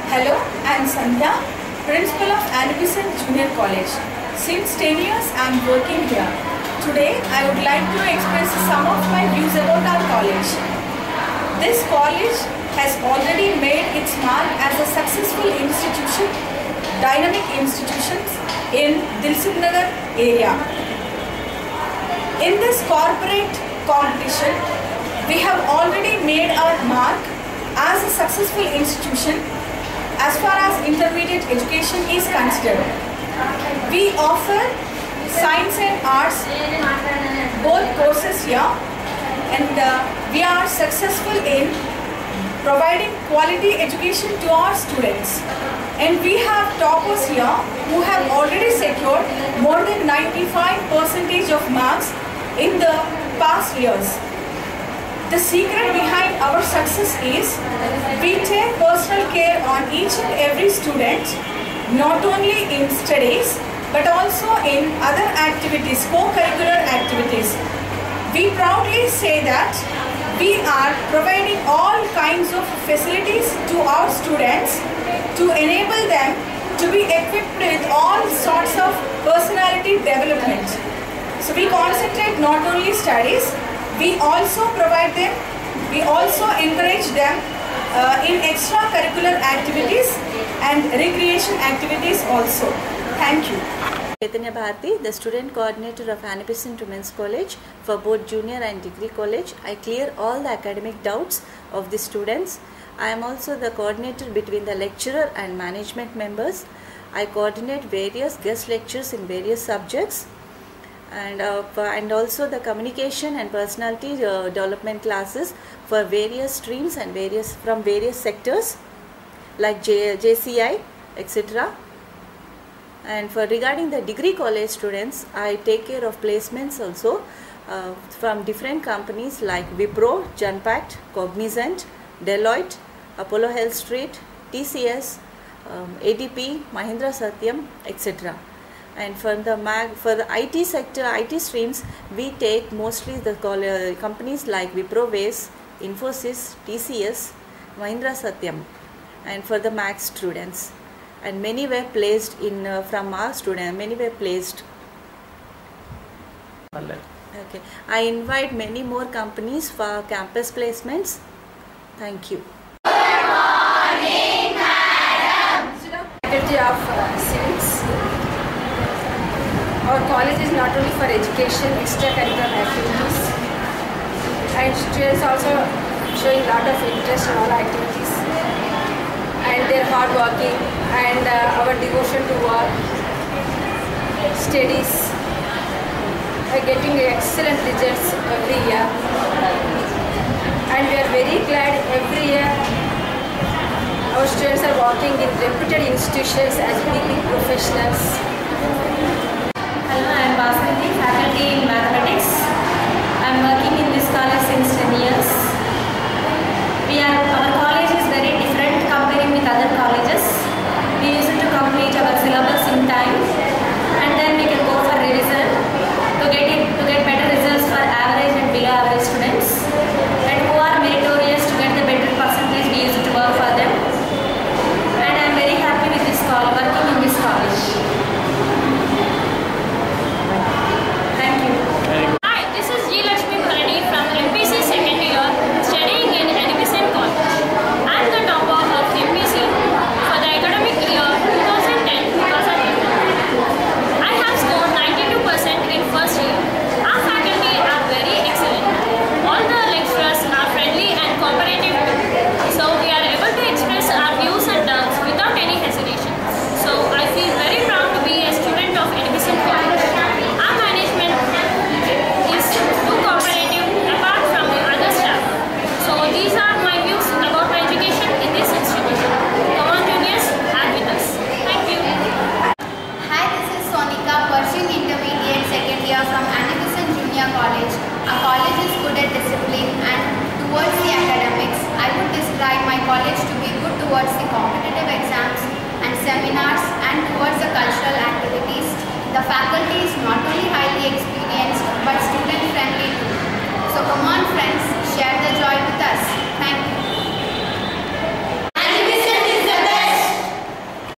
Hello, I am Sandhya, Principal of Annie Besant Junior College. Since 10 years I am working here. Today I would like to express some of my views about our college. This college has already made its mark as a successful institution, dynamic institutions in Dilsuk Nagar area. In this corporate competition, we have already made our mark as a successful institution as far as intermediate education is considered. We offer science and arts both courses here, and we are successful in providing quality education to our students. And we have toppers here who have already secured more than 95% of marks in the past years. The secret behind our success is we take personal care on each and every student, not only in studies but also in other activities, co-curricular activities. We proudly say that we are providing all kinds of facilities to our students to enable them to be equipped with all sorts of personality development. So we concentrate not only studies, we also provide them, we also encourage them in extracurricular activities and recreation activities also. Thank you. Chaitanya Bharati, the student coordinator of Annie Besant Women's College for both junior and degree college. I clear all the academic doubts of the students. I am also the coordinator between the lecturer and management members. I coordinate various guest lectures in various subjects, and also the communication and personality development classes for various streams and from various sectors like JCI, etc. And for regarding the degree college students, I take care of placements also from different companies like Wipro, Genpact, Cognizant, Deloitte, Apollo Health Street, TCS, ADP, Mahindra Satyam, etc. And for the IT sector, IT streams, we take mostly the companies like Wipro Base, Infosys, TCS, Mahindra Satyam, and for the Max students. And many were placed from our students. Many were placed. Okay. I invite many more companies for campus placements. Thank you. Good morning, Madam. Faculty of Civics. Our college is not only for education, extracurricular activities, and students also showing a lot of interest in all activities, and their hard working and our devotion to work, studies, are getting excellent results every year, and we are very glad every year our students are working in reputed institutions as big professionals. Hello, I am Basmati, faculty in mathematics. I am working in this college since 10 years. Our college is very different comparing with other colleges. We used to complete our syllabus in time, and then we can go for revision to get better results for average and below average students, and who are meritorious to get the better percentage. We used to work for them, and I am very happy with this college, working in this college. Thank you. Hi, this is G. Lakshmi Bharani from MPC second year, studying in Annie Besant College. I am the topper of MPC for the academic year 2010-2011. I have scored 92% in first year. Our faculty are very excellent. All the lecturers are friendly and cooperative too. So we are able to express our views and doubts without any hesitation. So I feel very proud to be a student of Annie Besant College. Our management is too cooperative apart from the other staff. So these are my views about my education in this institution. Come on juniors, add with us. Thank you. Hi, this is Sonika, pursuing intermediate second year from Annie Besant Junior College. Our college is good at discipline, and towards the academics, I would describe my college to be good towards the competitive exams and seminars, and towards the cultural activities. The faculty